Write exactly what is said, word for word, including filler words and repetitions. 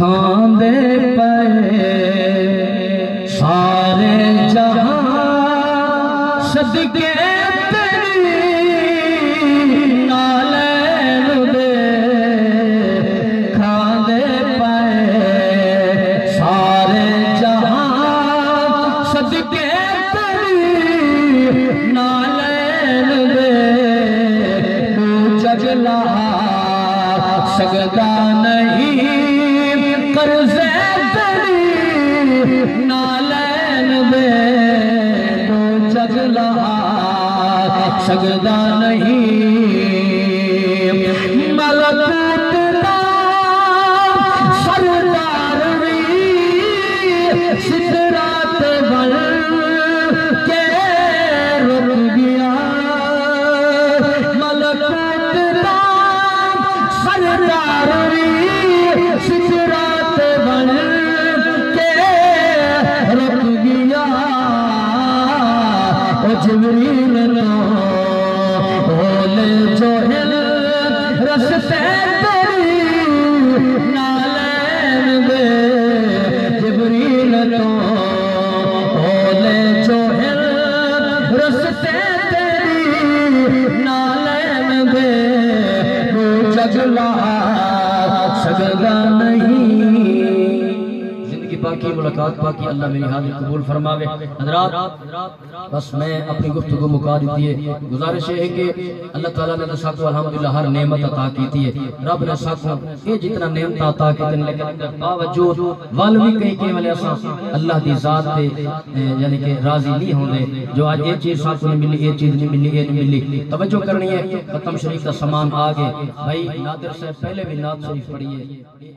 کھاندے پئے سارے جہاں صدقے تیری نالین دے کھاندے پئے سارے جہاں صدقے تیری نالین دے تو جگلا سگدا نہیں قرضے تیری نالین دے تو جگلا سگدا نہیں ملکوت دا سردار وی سدرات بن کے رک گیا ملکوت دا سردار وی سدرات بن کے رک گیا او جبریل تو بولے جو ہل رستے تیری نالین دے جبریل تو بولے جو ہل رستے تیری نالین دے تو جگلا سگدا نہیں زندگی باقی ملاقات باقی اللہ میری حاضر قبول فرماوے حضرات بس میں اپنی گفتگو مکا دیتی ہے گزارش ہے کہ اللہ تعالیٰ نے ساتھ الحمدللہ ہر نعمت عطا کیتی ہے رب نے ساتھ یہ جتنا نعمت عطا کیتے ہیں لیکن باوجود والوی کہیں کہ والے اساں اللہ دی ذات دے یعنی کہ راضی نہیں ہوندے جو آج یہ چیز ساتھ نہیں ملی یہ چیز نہیں ملی یہ نہیں ملی توجہ کرنی ہے ختم شریف کا سامان آگے بھائی نادر صاحب پہلے بھی نعت شریف پڑھی ہے